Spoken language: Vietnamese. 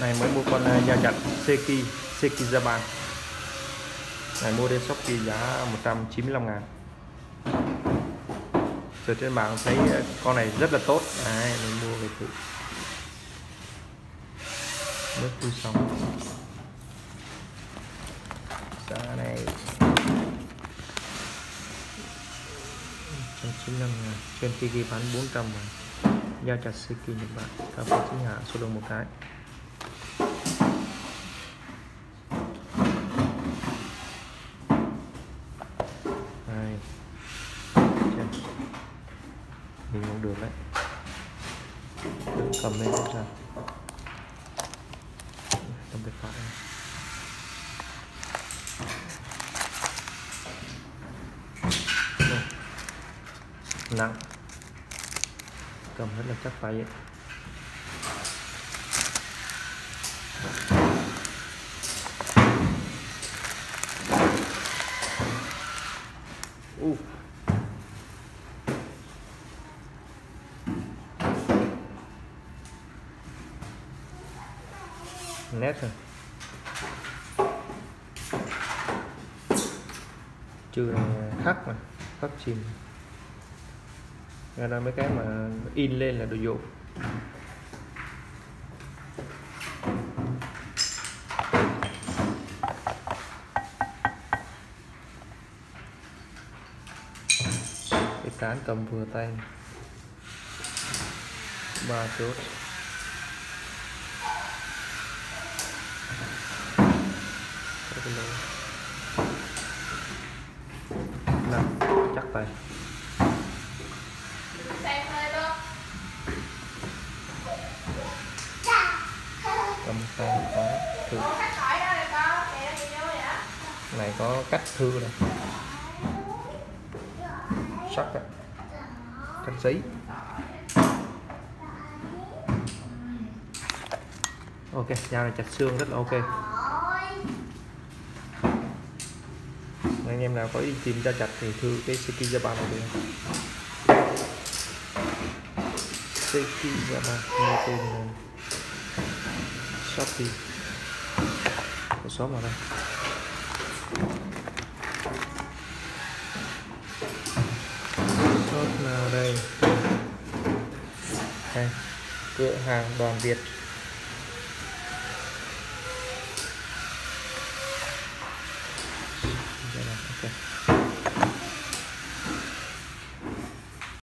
Này mới mua con dao chặt Sekizaban. Này mua trên Shopee giá 195.000. Rồi trên mạng thấy con này rất là tốt. Đấy, mình mua về thử. Nước vui xong. Giá này 195.000. Trên Tiki bán 400.000. Dao chặt Seki Nhật Bản. Cà phê chính hãng số đồng một cái. Đây. Mình không được đấy. Đừng cầm lên xem sao. Cầm tay phải. Nặng, cầm rất là chắc tay ấy. Nét rồi, chữ này khắc mà khắc chìm ra mấy cái mà in lên là đồ dụ. Cái cán cầm vừa tay 3 chốt. Nào, chắc tay. Cầm tay có thư. Này có cách thư này. Sắc á. Cách giấy. Ok, dao này chặt xương rất là ok. Anh em nào có đi tìm dao chặt thì thử cái Sekizaban này được. Sekizaban nghe tên Shopee. Có số vào đây. Số nào đây? Đây, cửa hàng Đoàn Việt.